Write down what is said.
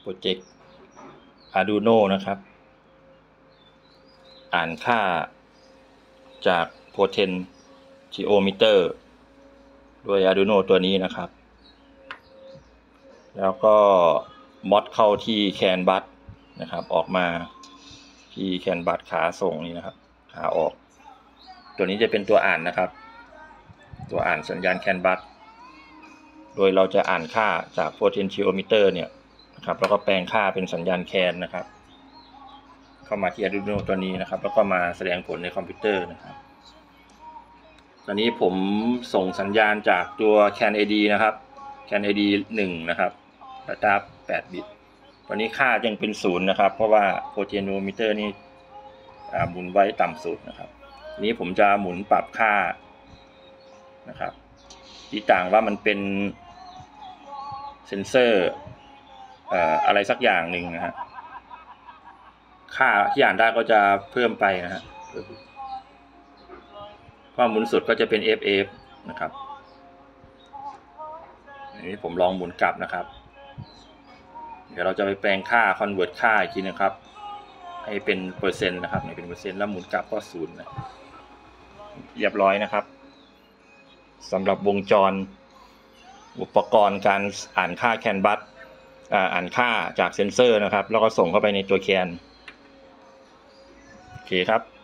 โปรเจกต์ Arduino นะครับอ่านค่าจาก Potentiometer ด้วย Arduino ตัวนี้นะครับแล้วก็มอดเข้าที่ CAN bus นะครับออกมาที่ CAN bus ขาส่งนี้นะครับขาออกตัวนี้จะเป็นตัวอ่านนะครับตัวอ่านสัญญาณ CAN bus โดยเราจะอ่านค่าจาก Potentiometer เนี่ยนะครับแล้วก็แปลงค่าเป็นสัญญาณ CAN นะครับเข้ามาที่ Arduino ตัวนี้นะครับแล้วก็มาแสดงผลในคอมพิวเตอร์นะครับตอนนี้ผมส่งสัญญาณจากตัว CAN AD นะครับ CAN AD 1 นะครับ Data 8 บิตตอนนี้ค่ายังเป็น0นะครับเพราะว่า Potentiometer นี่หมุนไว้ต่ำสุดนะครับนี้ผมจะหมุนปรับค่านะครับที่ต่างว่ามันเป็นเซนเซอร์อะไรสักอย่างหนึ่งนะฮะค่าที่อ่านได้ก็จะเพิ่มไปนะฮะความหมุนสุดก็จะเป็น FF นะครับอันนี้ผมลองหมุนกลับนะครับเดี๋ยวเราจะไปแปลงค่า convert ค่าอีกทีนะครับให้เป็นเปอร์เซ็นต์นะครับให้เป็นเปอร์เซ็นต์แล้วหมุนกลับก็0นะเรียบร้อยนะครับสำหรับวงจรอุปกรณ์การอ่านค่า CAN bus อ่านค่าจากเซนเซอร์นะครับแล้วก็ส่งเข้าไปในตัว CAN โอเคครับ